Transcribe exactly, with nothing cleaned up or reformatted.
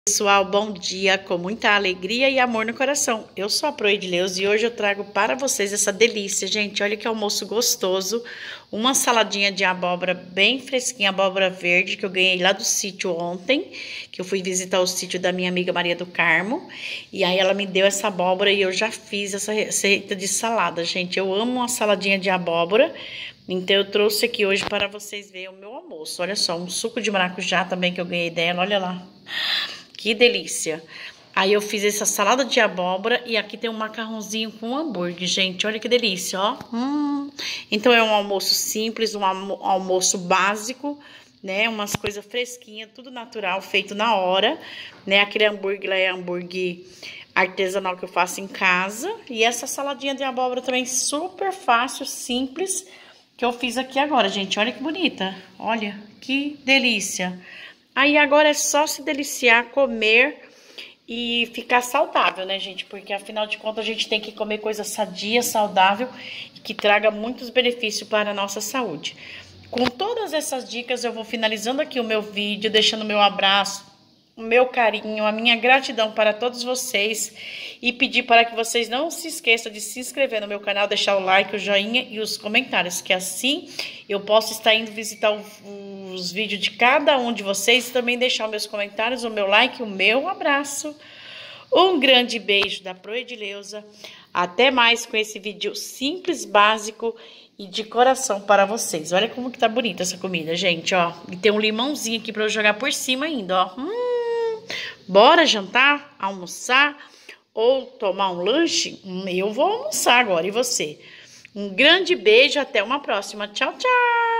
Pessoal, bom dia, com muita alegria e amor no coração. Eu sou a Proedileus e hoje eu trago para vocês essa delícia, gente. Olha que almoço gostoso, uma saladinha de abóbora bem fresquinha, abóbora verde, que eu ganhei lá do sítio ontem, que eu fui visitar o sítio da minha amiga Maria do Carmo, e aí ela me deu essa abóbora e eu já fiz essa receita de salada, gente. Eu amo uma saladinha de abóbora, então eu trouxe aqui hoje para vocês verem o meu almoço. Olha só, um suco de maracujá também que eu ganhei dela, olha lá. Que delícia! Aí eu fiz essa salada de abóbora e aqui tem um macarrãozinho com hambúrguer, gente. Olha que delícia, ó. Hum. Então é um almoço simples, um almoço básico, né? Umas coisas fresquinhas, tudo natural, feito na hora, né? Aquele hambúrguer lá é hambúrguer artesanal que eu faço em casa. E essa saladinha de abóbora também super fácil, simples, que eu fiz aqui agora, gente. Olha que bonita. Olha, que delícia! Aí agora é só se deliciar, comer e ficar saudável, né, gente? Porque afinal de contas a gente tem que comer coisa sadia, saudável e que traga muitos benefícios para a nossa saúde. Com todas essas dicas eu vou finalizando aqui o meu vídeo, deixando o meu abraço, o meu carinho, a minha gratidão para todos vocês e pedir para que vocês não se esqueçam de se inscrever no meu canal, deixar o like, o joinha e os comentários, que assim eu posso estar indo visitar o, os vídeos de cada um de vocês e também deixar os meus comentários, o meu like, o meu abraço. Um grande beijo da Proedileuza. Até mais com esse vídeo simples, básico e de coração para vocês. Olha como que tá bonita essa comida, gente, ó. E tem um limãozinho aqui para eu jogar por cima ainda, ó. Hum. Bora jantar, almoçar ou tomar um lanche? Eu vou almoçar agora, e você? Um grande beijo, até uma próxima. Tchau, tchau!